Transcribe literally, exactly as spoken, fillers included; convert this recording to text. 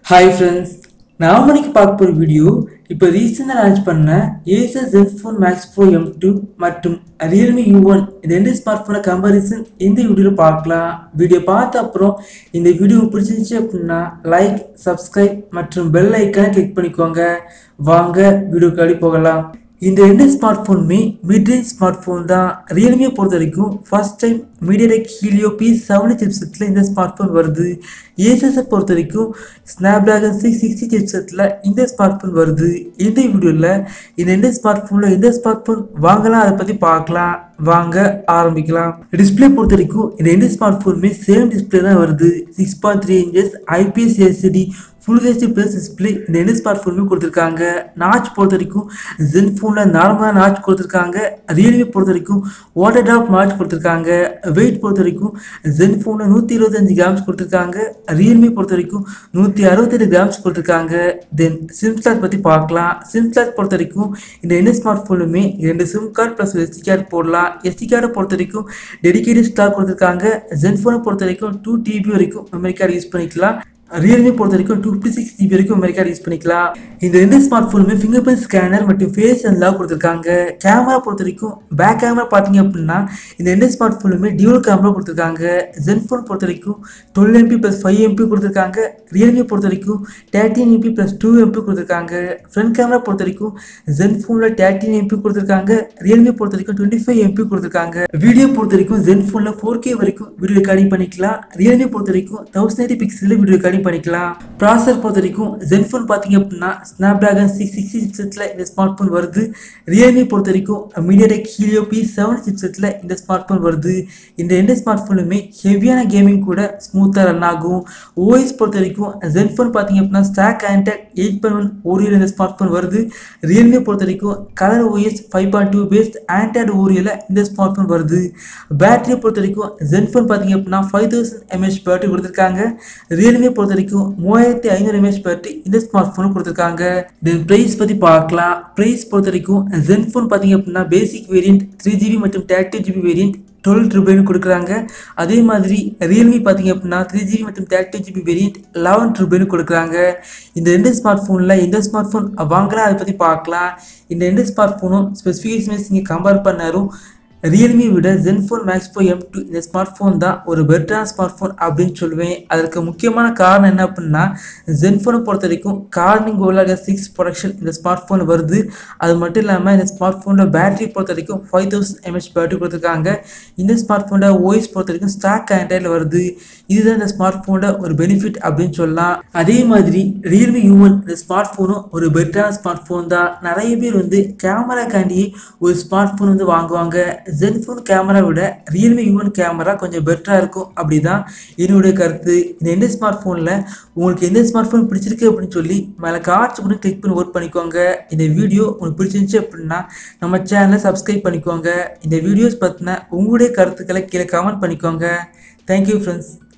Hi friends, நான் இன்னைக்கு பார்க்க போற வீடியோ இப்போ ரீசெண்டா லான்ச் பண்ண Acer Zenfone Max Pro M two மற்றும் Realme U one இந்த ரெண்டு ஸ்மார்ட் போன கம்பேரிசன் இந்த வீடியோல பார்க்கலாம். வீடியோ பார்த்த அப்புறம் இந்த வீடியோ பிடிச்சிருந்துச்சு அப்படின்னா லைக், சப்ஸ்கிரைப் மற்றும் பெல் ஐகானை கிளிக் பண்ணிக்கோங்க. வாங்க வீடியோக்கு போகலாம். இந்த ரெண்டு ஸ்மார்ட் போனுமே மிட் ரேஞ்ச் ஸ்மார்ட் போன் தான். ரியல்மியை பொறுத்த வரைக்கும் first time MediaTek Helio P seven சிப்செட்ல இந்த ஸ்மார்ட் போன் வருது. Acer பொறுத்த வரைக்கும் Snapdragon six sixty சிப்செட்ல இந்த ஸ்மார்ட் போன் வருது. இந்த வீடியோல இந்த ரெண்டு ஸ்மார்ட் போன்ல இந்த ஸ்மார்ட் போன் வாங்கலாம் அதை பத்தி பார்க்கலாம். வாங்க ஆரம்பிக்கலாம். டிஸ்பிளே பொறுத்த வரைக்கும் இந்த ரெண்டு ஸ்மார்ட் போனுமே சேம் டிஸ்பிளே தான் வருது. Six point three inches IPS LCD full HD plus display இந்த ரெண்டு ஸ்மார்ட் ஃபோனுமே கொடுத்துருக்காங்க. நாச் பொறுத்த வரைக்கும் Zenfoneல நார்மலாக நாச் கொடுத்துருக்காங்க. ரியல்மி பொறுத்த வரைக்கும் வாட்டர் ட்ராப் நாச் கொடுத்துருக்காங்க. வெயிட் பொறுத்த வரைக்கும் Zenfoneல நூற்றி இருபத்தஞ்சு கிராம்ஸ் கொடுத்துருக்காங்க. ரியல்மி பொறுத்த வரைக்கும் நூற்றி அறுபத்தெட்டு கிராம்ஸ் கொடுத்துருக்காங்க. தென் சிம் ஸ்லாட் பற்றி பார்க்கலாம். சிம் ஸ்லாட் பொறுத்த வரைக்கும் இந்த ரெண்டு ஸ்மார்ட் ஃபோனுமே ரெண்டு sim card plus SD card போடலாம். எஸ்டி கார்டை பொறுத்த வரைக்கும் டெடிகேட்டட் ஸ்டாக் கொடுத்துருக்காங்க. Zenfone பொறுத்த வரைக்கும் டூ டிபி வரைக்கும் மெமரி கார்டு யூஸ் பண்ணிக்கலாம். ரியல்மி பொறுத்த வரைக்கும் டூ ஃபிஃப்டி சிக்ஸ் ஜிபி வரைக்கும் மெமரி கார்டு யூஸ் பண்ணிக்கலாம். இந்த ரெண்டு ஸ்மார்ட் ஃபோனுமே ஃபிங்கர் பிரிண்ட் ஸ்கேனர் மற்றும் ஃபேஸ் அன்லாக் கொடுத்துருக்காங்க. கேமரா பொறுத்த வரைக்கும் பேக் கேமரா பார்த்தீங்க அப்படின்னா இந்த ரெண்டு ஸ்மார்ட் ஃபோனுமே டியூல் கேமரா கொடுத்துருக்காங்க. Zenfone பொறுத்த வரைக்கும் twelve MP plus five MP கொடுத்துருக்காங்க. ரியல்மி பொறுத்த வரைக்கும் thirteen MP plus two MP கொடுத்துருக்காங்க. ஃப்ரண்ட் கேமரா பொறுத்த வரைக்கும் Zenfoneல தேர்ட்டின் எம்பி கொடுத்துருக்காங்க. ரியல்மி பொறுத்த வரைக்கும் டுவெண்ட்டி ஃபைவ் எம்பி கொடுத்துருக்காங்க. வீடியோ பொறுத்த வரைக்கும் Zenfoneல ஃபோர் கே வரைக்கும் வீடியோ ரெக்கார்டிங் பண்ணிக்கலாம். ரியல்மி பொறுத்த வரைக்கும் தௌசண்ட் எயிட்டி பிக்சலில் வீடியோ ரெக்கார்டிங் பண்ணிக்கலாம். ப்ராசஸர் பொறுத்த வரைக்கும் Zenfone பார்த்தீங்க அப்படின்னா Snapdragon six sixty சிப்செட்ல இந்த ஸ்மார்ட் போன் வருது. ரியல்மி பொறுத்த வரைக்கும் MediaTek Helio P seven சிப்செட்ல இந்த ஸ்மார்ட் போன் வருது. இந்த ரெண்டு ஸ்மார்ட் போனுமே ஹெவியான கேமிங் கூட ஸ்மூத்தா ரன் ஆகும். ஓஎஸ் பொறுத்த வரைக்கும் Zenfone பார்த்தீங்க அப்படின்னா stock android eight point one ஓரியல் இந்த ஸ்மார்ட் போன் வருது. ரியல்மி பொறுத்த வரைக்கும் color OS five point two based android ஓரியல இந்த ஸ்மார்ட் போன் வருது. பேட்டரி பொறுத்த வரைக்கும் Zenfone பார்த்தீங்க அப்படின்னா ஃபைவ் தௌசண்ட் எம்ஏஹெச் பேட்டரி கொடுத்துருக்காங்க. ரியல்மி பொறுத்த வரைக்கும் மூவாயிரத்தி ஐநூறு எம்ஏஹெச் பேட்டரி இந்த ஸ்மார்ட் போன் கொடுத்துருக்காங்க. தென் பிரைஸ் பத்தி பார்க்கலாம். பிரைஸ் பொறுத்த வரைக்கும் Zenfone பார்த்தீங்க அப்படின்னா பேசிக் வேரியன்ட் த்ரீ ஜிபி மற்றும் தேர்ட்டி ஜிபி வேரியன்ட் டுவெல் ட்ரிபிள்னு கொடுக்குறாங்க. அதே மாதிரி ரியல்மி பார்த்தீங்க அப்படின்னா த்ரீ ஜிபி மற்றும் தேர்ட்டி ஜிபி வேரியன்ட் லெவன் ட்ரிபிள்னு கொடுக்குறாங்க. இந்த ரெண்டு ஸ்மார்ட் ஃபோனில் எந்த ஸ்மார்ட் ஃபோன் வாங்கலாம் அதை பற்றி பார்க்கலாம். இந்த ரெண்டு ஸ்மார்ட் ஃபோனும் ஸ்பெசிஃபிகேஷன்ஸ் நீங்கள் கம்பேர் பண்ணாரும் ரியல்மி விட Zenfone Max Pro M two இந்த ஸ்மார்ட் ஃபோன் தான் ஒரு பெட்டரான ஸ்மார்ட் ஃபோன் அப்படின்னு சொல்லுவேன். அதற்கு முக்கியமான காரணம் என்ன அப்படின்னா Zenfone பொறுத்த வரைக்கும் கார்னிங் கோரில்லா சிக்ஸ் ப்ரொடக்ஷன் இந்த ஸ்மார்ட் ஃபோன் வருது. அது மட்டும் இல்லாமல் இந்த ஸ்மார்ட் ஃபோனோட பேட்டரி பொறுத்த வரைக்கும் ஃபைவ் தௌசண்ட் எம்ஏஹெச் பேட்டரி கொடுத்துருக்காங்க. இந்த ஸ்மார்ட் ஃபோனோட ஓஎஸ் பொறுத்த வரைக்கும் ஸ்டாக் ஆண்ட்ராய்டில் வருது. இதுதான் இந்த ஸ்மார்ட் ஃபோனோட ஒரு பெனிஃபிட் அப்படின்னு சொல்லலாம். அதே மாதிரி ரியல்மி U one இந்த ஸ்மார்ட் ஃபோனும் ஒரு பெட்டரான ஸ்மார்ட் ஃபோன் தான். நிறைய பேர் வந்து கேமராக்காண்டி ஒரு ஸ்மார்ட் ஃபோன் வந்து வாங்குவாங்க. Zenfone கேமரா விட ரியல்மி U one கேமரா கொஞ்சம் பெட்டரா இருக்கும் அப்படிதான் என்னுடைய கருத்து. இந்த ரெண்டு ஸ்மார்ட் போன்ல உங்களுக்கு எந்த ஸ்மார்ட் போன் பிடிச்சிருக்கு அப்படின்னு சொல்லி மேலே கார்ட்ஸ் கூட கிளிக் பண்ணி ஓட் பண்ணிக்கோங்க. இந்த வீடியோ உங்களுக்கு பிடிச்சிருந்துச்சு அப்படின்னா நம்ம சேனலை சப்ஸ்கிரைப் பண்ணிக்கோங்க. இந்த வீடியோஸ் பற்றின உங்களுடைய கருத்துக்களை கீழே கமெண்ட் பண்ணிக்கோங்க. Thank you friends.